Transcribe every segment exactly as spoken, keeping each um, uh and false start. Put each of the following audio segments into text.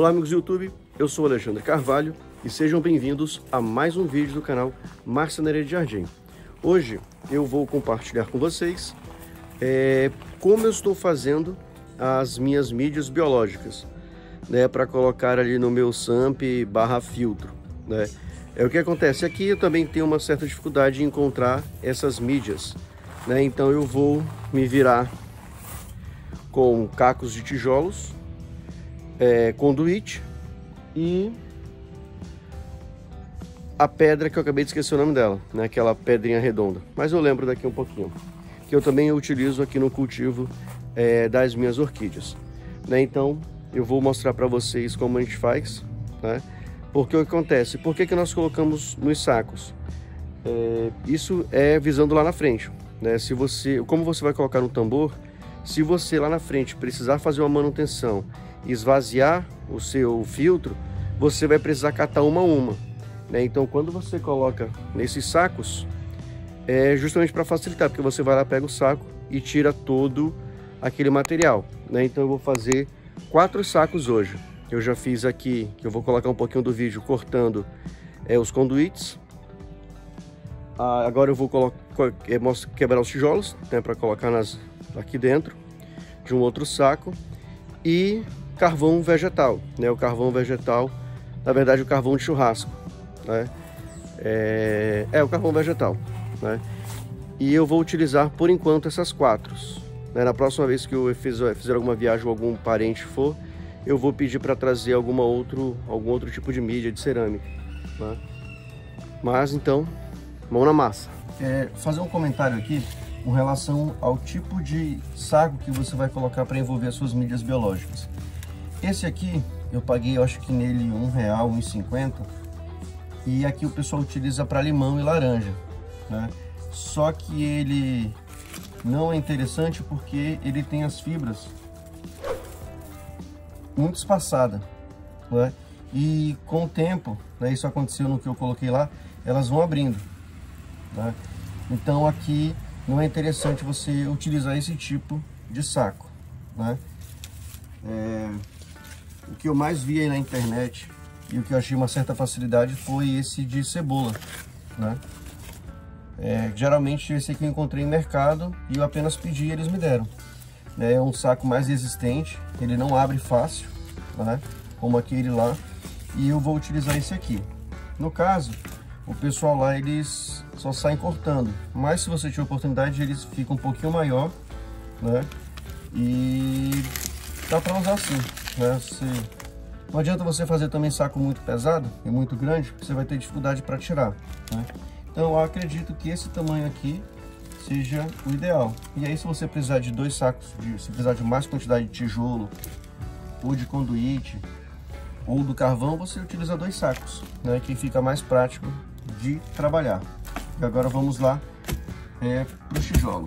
Olá amigos do YouTube, eu sou o Alexandre Carvalho e sejam bem-vindos a mais um vídeo do canal Marcenaria de Jardim. Hoje eu vou compartilhar com vocês é, como eu estou fazendo as minhas mídias biológicas, né, para colocar ali no meu samp barra filtro, né. É o que acontece aqui, eu também tenho uma certa dificuldade em encontrar essas mídias, né, então eu vou me virar com cacos de tijolos, É, conduíte e a pedra que eu acabei de esquecer o nome dela, né? Aquela pedrinha redonda, mas eu lembro daqui um pouquinho, que eu também utilizo aqui no cultivo é, das minhas orquídeas, né? Então eu vou mostrar para vocês como a gente faz, né? Porque o que acontece, por que que nós colocamos nos sacos? É, isso é visando lá na frente, né? Se você, como você vai colocar no tambor, se você lá na frente precisar fazer uma manutenção, esvaziar o seu filtro, você vai precisar catar uma a uma, né? Então quando você coloca nesses sacos, é justamente para facilitar, porque você vai lá, pega o saco e tira todo aquele material, né? Então eu vou fazer quatro sacos hoje. Eu já fiz aqui, eu vou colocar um pouquinho do vídeo cortando é, os conduítes. Ah, agora eu vou colocar, quebrar os tijolos, né, para colocar nas, aqui dentro de um outro saco. E carvão vegetal, né? O carvão vegetal, na verdade o carvão de churrasco, né? É, é o carvão vegetal, né? E eu vou utilizar por enquanto essas quatro, né? Na próxima vez que eu fizer, fizer alguma viagem ou algum parente for, eu vou pedir para trazer alguma outro, algum outro tipo de mídia de cerâmica, né? Mas então, mão na massa. É, fazer um comentário aqui com relação ao tipo de saco que você vai colocar para envolver as suas mídias biológicas. Esse aqui eu paguei, eu acho que nele um real, um e cinquenta, e aqui o pessoal utiliza para limão e laranja, né? Só que ele não é interessante porque ele tem as fibras muito espaçadas, né? E com o tempo, né, isso aconteceu no que eu coloquei lá, elas vão abrindo, né? Então aqui não é interessante você utilizar esse tipo de saco, né? É, o que eu mais vi aí na internet e o que eu achei uma certa facilidade foi esse de cebola, né? É, geralmente esse aqui eu encontrei em mercado e eu apenas pedi e eles me deram. É um saco mais resistente, ele não abre fácil, né, como aquele lá, e eu vou utilizar esse aqui. No caso, o pessoal lá, eles só saem cortando, mas se você tiver oportunidade, eles ficam um pouquinho maior, né? E dá para usar assim, né? Você... Não adianta você fazer também saco muito pesado e muito grande, porque você vai ter dificuldade para tirar, né? Então eu acredito que esse tamanho aqui seja o ideal. E aí, se você precisar de dois sacos, de, se precisar de mais quantidade de tijolo ou de conduíte ou do carvão, você utiliza dois sacos, né? Que fica mais prático de trabalhar. E agora vamos lá é, para os tijolos.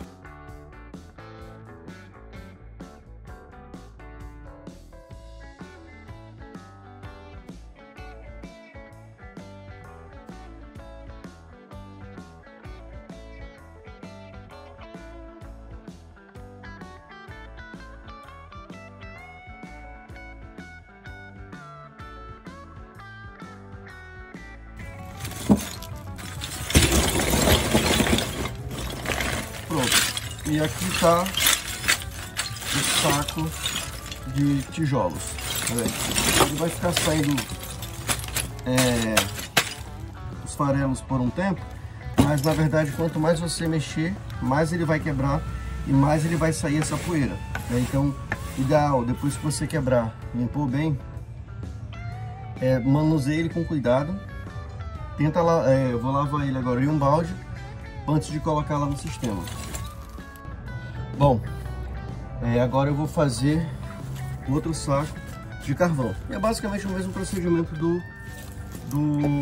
Pronto, e aqui está o saco de tijolos, tá vendo? Ele vai ficar saindo é, os farelos por um tempo, mas na verdade quanto mais você mexer, mais ele vai quebrar e mais ele vai sair essa poeira, né? Então, ideal, depois que você quebrar, limpou bem, é, manuseie ele com cuidado. Tenta lá, é, eu vou lavar ele agora em um balde antes de colocar lá no sistema. Bom, é, agora eu vou fazer outro saco de carvão. É basicamente o mesmo procedimento do do,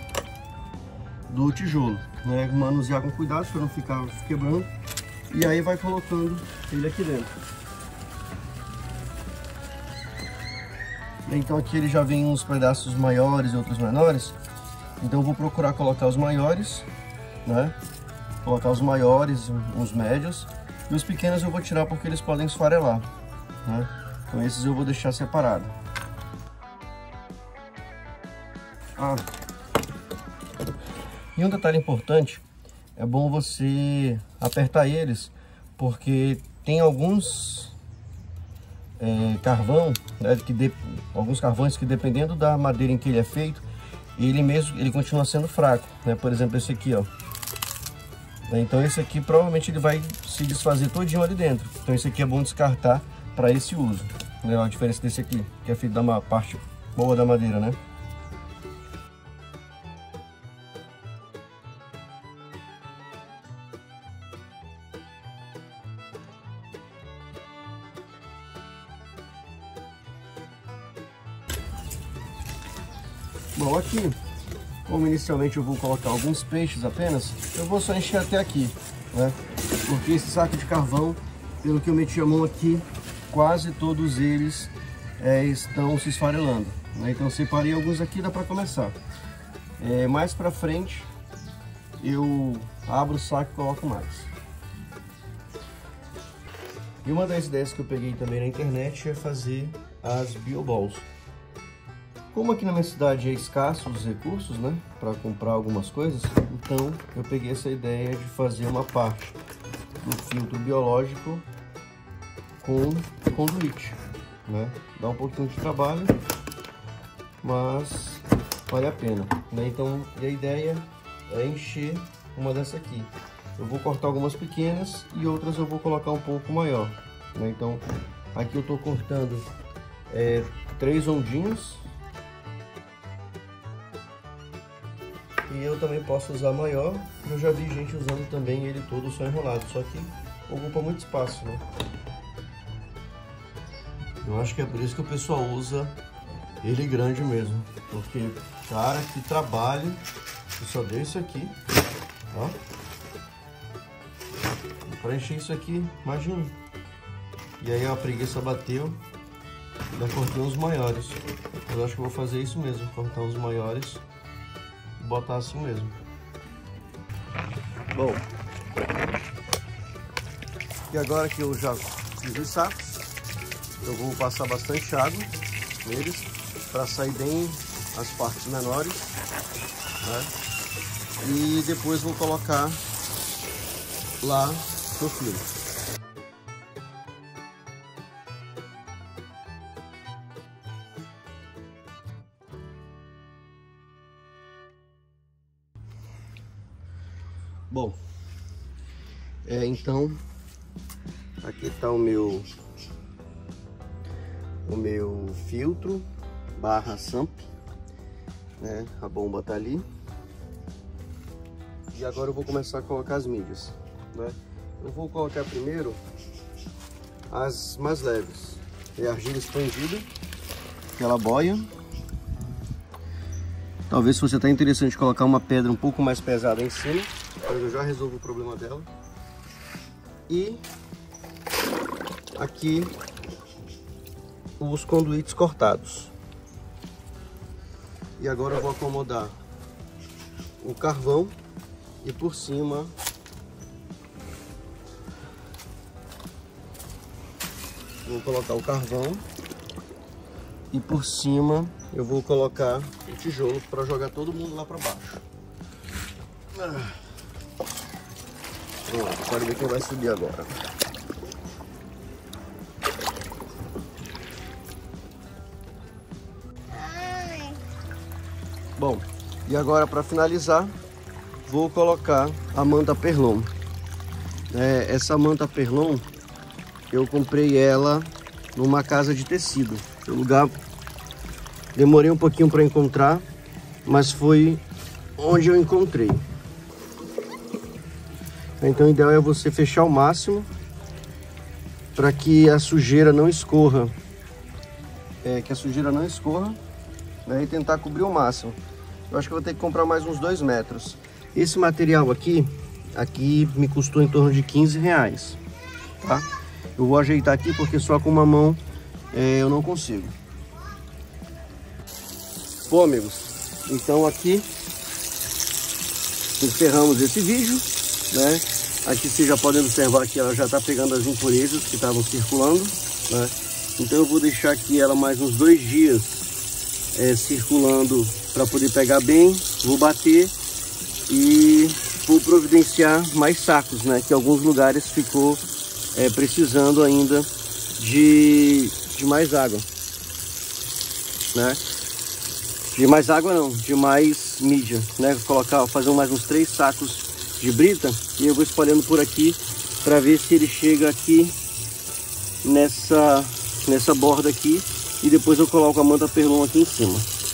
do tijolo, né? Manusear com cuidado para não ficar quebrando, e aí vai colocando ele aqui dentro. Então aqui ele já vem uns pedaços maiores e outros menores, então eu vou procurar colocar os maiores, né? Colocar os maiores, os médios, e os pequenos eu vou tirar porque eles podem esfarelar, né? Então esses eu vou deixar separado. Ah. E um detalhe importante, é bom você apertar eles, porque tem alguns é, carvão, né, que de, alguns carvões que dependendo da madeira em que ele é feito, ele mesmo ele continua sendo fraco, né? Por exemplo, esse aqui, ó. Então esse aqui provavelmente ele vai se desfazer todinho ali dentro. Então esse aqui é bom descartar para esse uso, né? A diferença desse aqui, que é feito da uma parte boa da madeira, né? Bom, aqui, como inicialmente eu vou colocar alguns peixes apenas, eu vou só encher até aqui, né? Porque esse saco de carvão, pelo que eu meti a mão aqui, quase todos eles é, estão se esfarelando, né? Então eu separei alguns aqui, dá para começar. É, mais para frente, eu abro o saco e coloco mais. E uma das ideias que eu peguei também na internet é fazer as bioballs. Como aqui na minha cidade é escasso os recursos, né, para comprar algumas coisas, então eu peguei essa ideia de fazer uma parte do filtro biológico com conduíte, né? Dá um pouquinho de trabalho, mas vale a pena, né? Então, e a ideia é encher uma dessa aqui. Eu vou cortar algumas pequenas e outras eu vou colocar um pouco maior, né? Então, aqui eu estou cortando é, três ondinhas. E eu também posso usar maior, eu já vi gente usando também ele todo só enrolado, só que ocupa muito espaço, né? Eu acho que é por isso que o pessoal usa ele grande mesmo, porque, cara, que trabalho, eu só dei isso aqui, ó. Para encher isso aqui, imagina. E aí a preguiça bateu, ainda cortei uns maiores. Eu acho que eu vou fazer isso mesmo, cortar uns maiores. Botar assim mesmo. Bom, e agora que eu já fiz os sacos, eu vou passar bastante água neles para sair bem as partes menores, né? E depois vou colocar lá no filtro. Bom, é, então aqui está o meu o meu filtro barra Samp, né? A bomba tá ali. E agora eu vou começar a colocar as mídias, né? Eu vou colocar primeiro as mais leves, é a argila expandida, aquela boia. Talvez se você está interessante colocar uma pedra um pouco mais pesada em cima, eu já resolvo o problema dela. E aqui os conduítes cortados. E agora eu vou acomodar o carvão e por cima vou colocar o carvão e por cima eu vou colocar o tijolo para jogar todo mundo lá para baixo. Pronto, pode ver quem vai subir agora. Bom, e agora para finalizar, vou colocar a manta Perlon. É, essa manta Perlon, eu comprei ela numa casa de tecido. O lugar demorei um pouquinho para encontrar, mas foi onde eu encontrei. Então o ideal é você fechar o máximo para que a sujeira não escorra, é, que a sujeira não escorra, né, e tentar cobrir o máximo. Eu acho que eu vou ter que comprar mais uns dois metros. Esse material aqui, aqui me custou em torno de quinze reais, tá? Eu vou ajeitar aqui porque só com uma mão é, eu não consigo. Bom, amigos, então aqui encerramos esse vídeo, né? Aqui vocês já podem observar que ela já está pegando as impurezas que estavam circulando, né? Então eu vou deixar aqui ela mais uns dois dias é, circulando para poder pegar bem. Vou bater e vou providenciar mais sacos, né? Que alguns lugares ficou é, precisando ainda de, de mais água, né? De mais água não, de mais mídia, né? Vou colocar, fazer mais uns três sacos de brita e eu vou espalhando por aqui para ver se ele chega aqui nessa nessa borda aqui e depois eu coloco a manta perlon aqui em cima.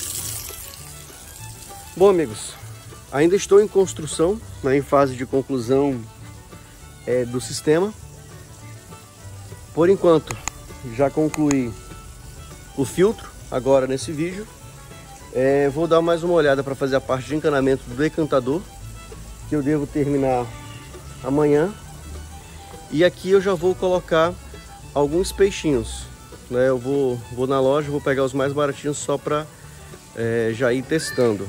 Bom, amigos, ainda estou em construção, né, em fase de conclusão é, do sistema. Por enquanto já concluí o filtro agora nesse vídeo. É, vou dar mais uma olhada para fazer a parte de encanamento do decantador, que eu devo terminar amanhã. E aqui eu já vou colocar alguns peixinhos, né? Eu vou, vou na loja, vou pegar os mais baratinhos só para é, já ir testando.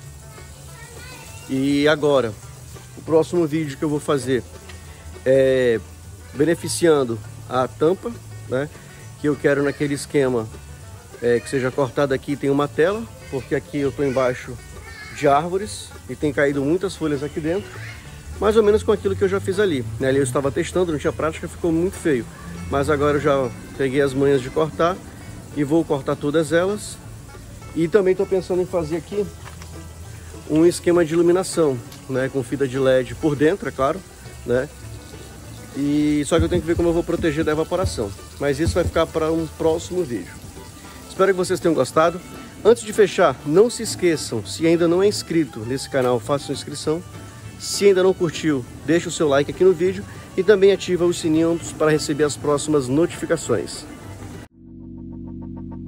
E agora, o próximo vídeo que eu vou fazer é beneficiando a tampa, né? Que eu quero naquele esquema é, que seja cortado aqui, tem uma tela, porque aqui eu estou embaixo de árvores e tem caído muitas folhas aqui dentro, mais ou menos com aquilo que eu já fiz ali, né? Ali eu estava testando, não tinha prática, ficou muito feio, mas agora eu já peguei as manhas de cortar e vou cortar todas elas. E também estou pensando em fazer aqui um esquema de iluminação, né? Com fita de L E D por dentro, é claro, né? E só que eu tenho que ver como eu vou proteger da evaporação, mas isso vai ficar para um próximo vídeo. Espero que vocês tenham gostado. Antes de fechar, não se esqueçam, se ainda não é inscrito nesse canal, faça sua inscrição. Se ainda não curtiu, deixa o seu like aqui no vídeo e também ativa os sininhos para receber as próximas notificações.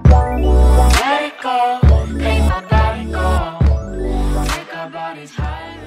Let it go, make my body go, make our bodies high.